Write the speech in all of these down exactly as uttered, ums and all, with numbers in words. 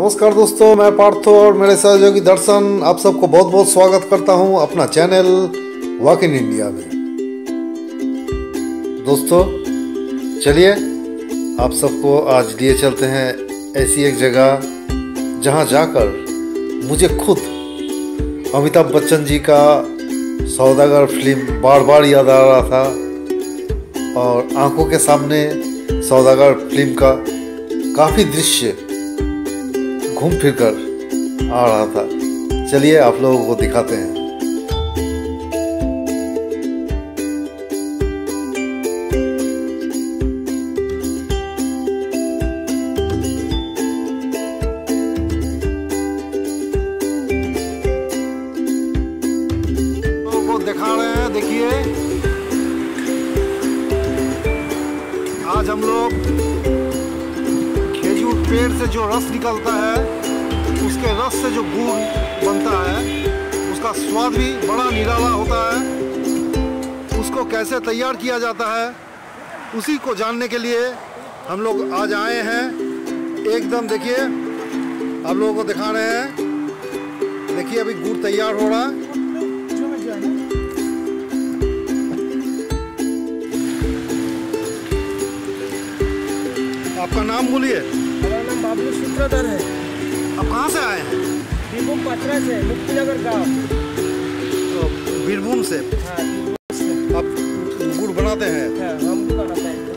नमस्कार दोस्तों, मैं पार्थो और मेरे सहयोगी दर्शन आप सबको बहुत बहुत स्वागत करता हूं अपना चैनल वॉक इन इंडिया में। दोस्तों चलिए आप सबको आज लिए चलते हैं ऐसी एक जगह जहां जाकर मुझे खुद अमिताभ बच्चन जी का सौदागर फिल्म बार बार याद आ रहा था और आंखों के सामने सौदागर फिल्म का काफ़ी दृश्य घूम फिर कर आ रहा था। चलिए आप लोगों को दिखाते हैं। लोगों को दिखा रहे हैं, देखिए आज हम लोग खेजूर पेड़ से जो रस निकलता है, उसके रस से जो गुड़ बनता है, उसका स्वाद भी बड़ा निराला होता है। उसको कैसे तैयार किया जाता है उसी को जानने के लिए हम लोग आज आए हैं। एकदम देखिए आप लोगों को दिखा रहे हैं। देखिए अभी गुड़ तैयार हो रहा है। आपका नाम बोलिए। मेरा नाम बाबलू सूत्रधर है। आप कहाँ से आए हैं? बीरभूम पचरा से, मुक्तिनगर गांव। तो बीरभूम से? हाँ, बीरभूम से। आप गुड़ बनाते हैं? हाँ, हम भी बनाते हैं।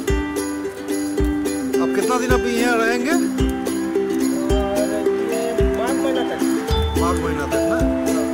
आप कितना दिन अभी यहाँ रहेंगे? और ये माघ महीना तक। माघ महीना तक ना?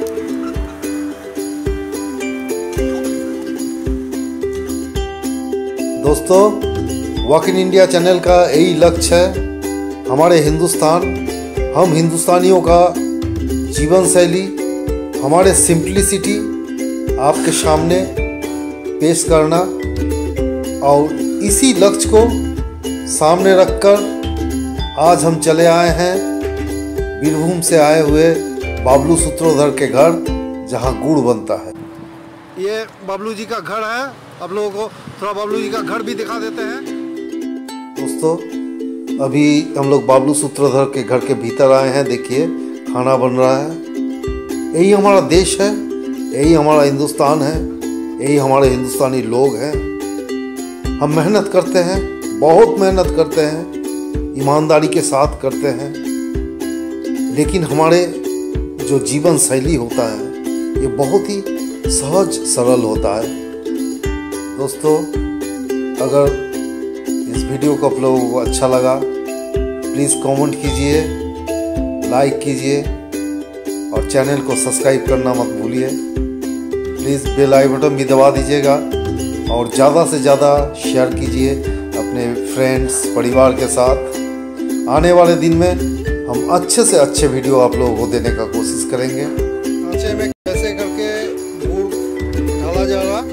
दोस्तों वॉक इन इंडिया चैनल का यही लक्ष्य है, हमारे हिंदुस्तान, हम हिंदुस्तानियों का जीवन शैली, हमारे सिंपलिसिटी आपके सामने पेश करना। और इसी लक्ष्य को सामने रखकर आज हम चले आए हैं बीरभूम से आए हुए बाबलू सूत्रधर के घर, जहां गुड़ बनता है। ये बाबलू जी का घर है। आप लोगों को थोड़ा बाबलू जी का घर भी दिखा देते हैं। दोस्तों अभी हम लोग बाबलू सूत्रधर के घर के भीतर आए हैं। देखिए खाना बन रहा है। यही हमारा देश है, यही हमारा हिंदुस्तान है, यही हमारे हिंदुस्तानी लोग हैं। हम मेहनत करते हैं, बहुत मेहनत करते हैं, ईमानदारी के साथ करते हैं, लेकिन हमारे जो जीवन शैली होता है ये बहुत ही सहज सरल होता है। दोस्तों अगर इस वीडियो को आप लोगों को अच्छा लगा प्लीज़ कमेंट कीजिए, लाइक कीजिए और चैनल को सब्सक्राइब करना मत भूलिए। प्लीज़ बेल आई बटन भी दबा दीजिएगा और ज़्यादा से ज़्यादा शेयर कीजिए अपने फ्रेंड्स परिवार के साथ। आने वाले दिन में हम अच्छे से अच्छे वीडियो आप लोगों को देने का कोशिश करेंगे। सांचे में कैसे करके गुड़ डाला जा रहा,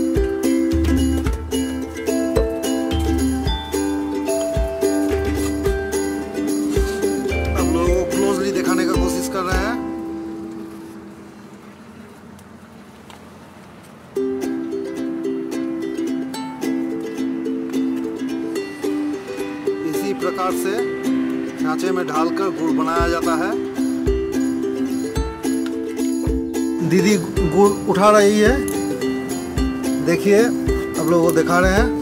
दिखाने का कोशिश कर रहे हैं। इसी प्रकार से सांचे में डालकर गुड़ बनाया जाता है। दीदी गुड़ उठा रही है, देखिए आप लोगों को दिखा रहे हैं।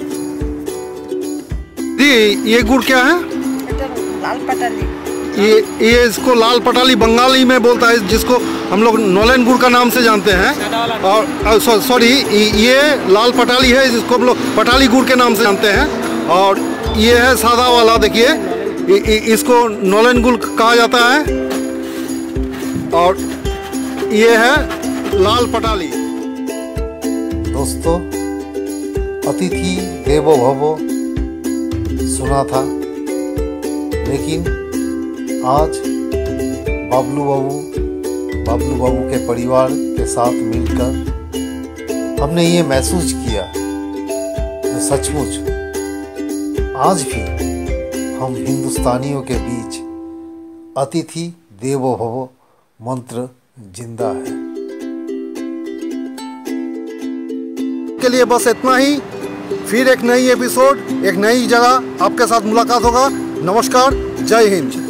दी ये गुड़ क्या है? लाल पटाली। ये ये इसको लाल पटाली बंगाली में बोलता है, जिसको हम लोग नौलन गुड़ का नाम से जानते हैं। और सॉरी ये लाल पटाली है, जिसको हम लोग पटाली गुड़ के नाम से जानते हैं। और ये है सादा वाला, देखिए इसको नौलन गुड़ कहा जाता है। और ये है लाल पटाली। दोस्तों अतिथि देवो भवो सुना था, लेकिन आज बाबलू बाबू बाबलू बाबू के परिवार के साथ मिलकर हमने ये महसूस किया कि सचमुच आज भी हम हिंदुस्तानियों के बीच अतिथि देवो भव मंत्र जिंदा है। के लिए बस इतना ही। फिर एक नई एपिसोड, एक नई जगह आपके साथ मुलाकात होगा। नमस्कार, जय हिंद।